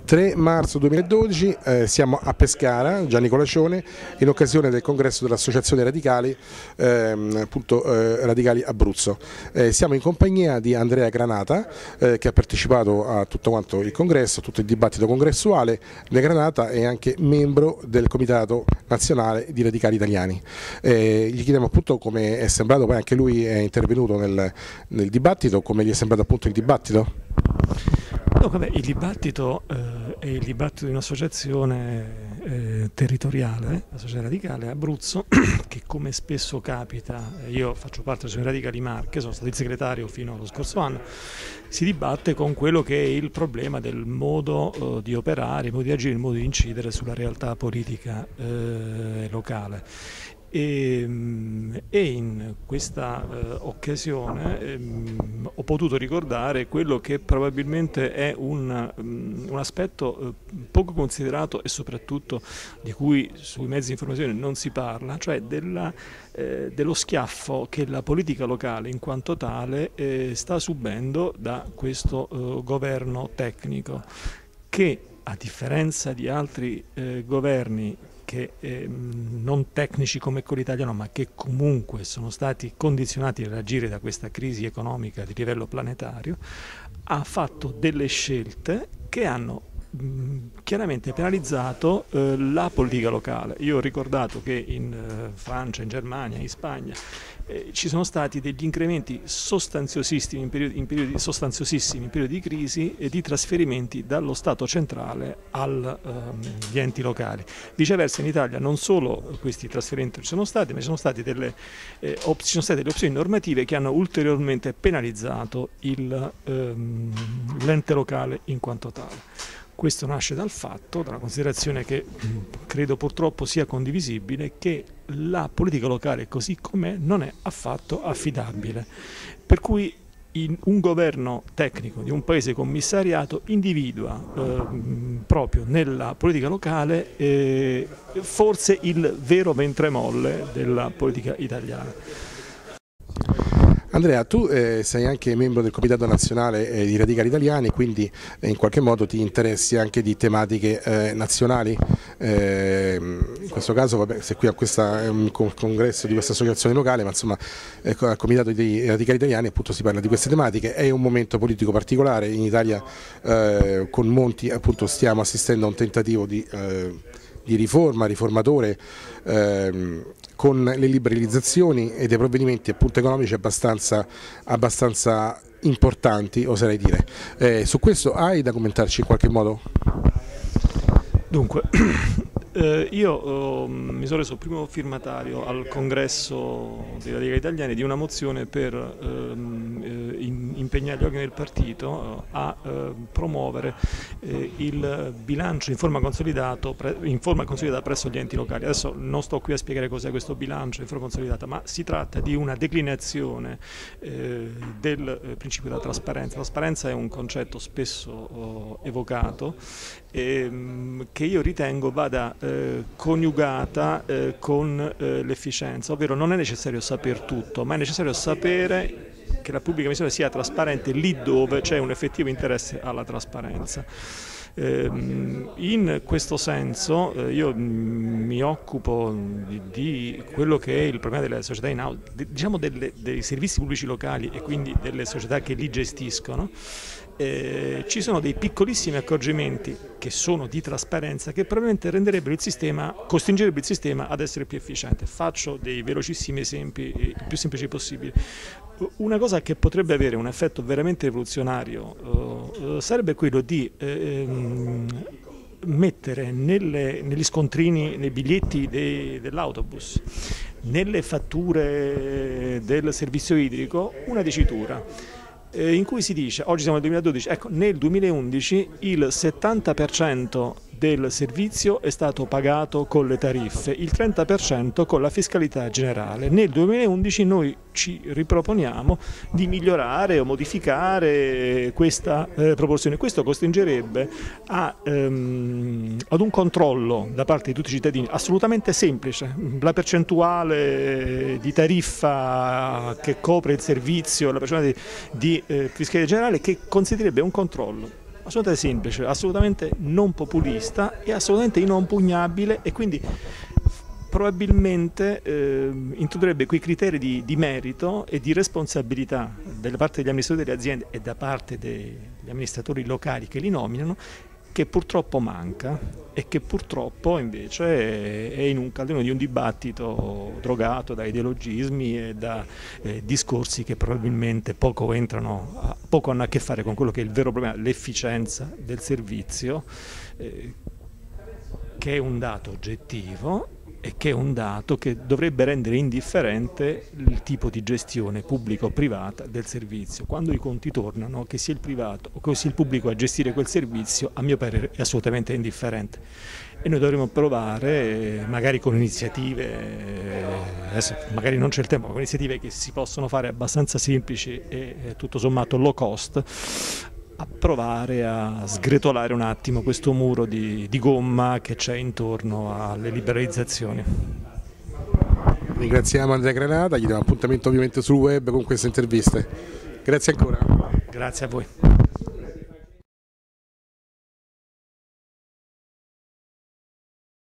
3 marzo 2012 siamo a Pescara, Gianni Colacione, in occasione del congresso dell'Associazione Radicali, Radicali Abruzzo. Siamo in compagnia di Andrea Granata, che ha partecipato a tutto quanto il congresso, tutto il dibattito congressuale. Andrea Granata è anche membro del Comitato Nazionale di Radicali Italiani. Gli chiediamo appunto come è sembrato, poi anche lui è intervenuto nel dibattito, come gli è sembrato appunto il dibattito? No, vabbè, il dibattito è il dibattito di un'associazione territoriale, la Società Radicale Abruzzo, che come spesso capita, io faccio parte della Società Radicali Marche, sono stato il segretario fino allo scorso anno, si dibatte con quello che è il problema del modo di operare, il modo di agire, il modo di incidere sulla realtà politica locale. E in questa occasione ho potuto ricordare quello che probabilmente è un aspetto poco considerato e soprattutto di cui sui mezzi di informazione non si parla, cioè dello schiaffo che la politica locale in quanto tale sta subendo da questo governo tecnico che, a differenza di altri governi che non tecnici come quello italiano, ma che comunque sono stati condizionati ad agire da questa crisi economica di livello planetario, ha fatto delle scelte che hanno chiaramente penalizzato la politica locale. Io ho ricordato che in Francia, in Germania, in Spagna ci sono stati degli incrementi sostanziosissimi in periodi di crisi e di trasferimenti dallo Stato centrale agli enti locali. Viceversa in Italia non solo questi trasferimenti ci sono stati, ma ci sono state delle opzioni normative che hanno ulteriormente penalizzato l'ente locale in quanto tale. Questo nasce dalla considerazione che credo purtroppo sia condivisibile, che la politica locale così com'è non è affatto affidabile, per cui un governo tecnico di un paese commissariato individua proprio nella politica locale forse il vero ventre-molle della politica italiana. Andrea, tu sei anche membro del Comitato Nazionale di Radicali Italiani, quindi in qualche modo ti interessi anche di tematiche nazionali. In questo caso, vabbè, se qui a un congresso di questa associazione locale, ma insomma al Comitato di Radicali Italiani appunto si parla di queste tematiche. È un momento politico particolare in Italia, con Monti appunto stiamo assistendo a un tentativo di riformatore, con le liberalizzazioni e dei provvedimenti appunto economici abbastanza importanti, oserei dire. Su questo hai da commentarci in qualche modo? Dunque, io mi sono reso primo firmatario al congresso dei Radicali Italiani di una mozione per impegnare gli organi del partito a promuovere il bilancio in forma consolidata presso gli enti locali. Adesso non sto qui a spiegare cos'è questo bilancio in forma consolidata, ma si tratta di una declinazione del principio della trasparenza. La trasparenza è un concetto spesso evocato che io ritengo vada coniugata con l'efficienza, ovvero non è necessario saper tutto, ma è necessario sapere che la pubblica amministrazione sia trasparente lì dove c'è un effettivo interesse alla trasparenza. In questo senso io mi occupo di quello che è il problema delle società in house, diciamo dei servizi pubblici locali e quindi delle società che li gestiscono. Ci sono dei piccolissimi accorgimenti che sono di trasparenza che probabilmente costringerebbero il sistema ad essere più efficiente. Faccio dei velocissimi esempi, il più semplici possibili. Una cosa che potrebbe avere un effetto veramente rivoluzionario sarebbe quello di mettere negli scontrini, nei biglietti dell'autobus, nelle fatture del servizio idrico, una dicitura in cui si dice, oggi siamo nel 2012, ecco, nel 2011 il 70% del servizio è stato pagato con le tariffe, il 30% con la fiscalità generale. Nel 2011 noi ci riproponiamo di migliorare o modificare questa proporzione. Questo costringerebbe ad un controllo da parte di tutti i cittadini assolutamente semplice. La percentuale di tariffa che copre il servizio, la percentuale di fiscalità generale, che consentirebbe un controllo Assolutamente semplice, assolutamente non populista e assolutamente inoppugnabile, e quindi probabilmente introdurrebbe quei criteri di merito e di responsabilità da parte degli amministratori delle aziende e da parte degli amministratori locali che li nominano, che purtroppo manca e che purtroppo invece è in un calderone di un dibattito drogato da ideologismi e da discorsi che probabilmente poco hanno a che fare con quello che è il vero problema, l'efficienza del servizio, che è un dato oggettivo e che è un dato che dovrebbe rendere indifferente il tipo di gestione pubblica o privata del servizio. Quando i conti tornano, che sia il privato o che sia il pubblico a gestire quel servizio, a mio parere è assolutamente indifferente. E noi dovremo provare, magari con iniziative, adesso magari non c'è il tempo, ma con iniziative che si possono fare abbastanza semplici e tutto sommato low cost, a provare a sgretolare un attimo questo muro di gomma che c'è intorno alle liberalizzazioni. Ringraziamo Andrea Granata, gli diamo appuntamento ovviamente sul web con queste interviste. Grazie ancora. Grazie a voi.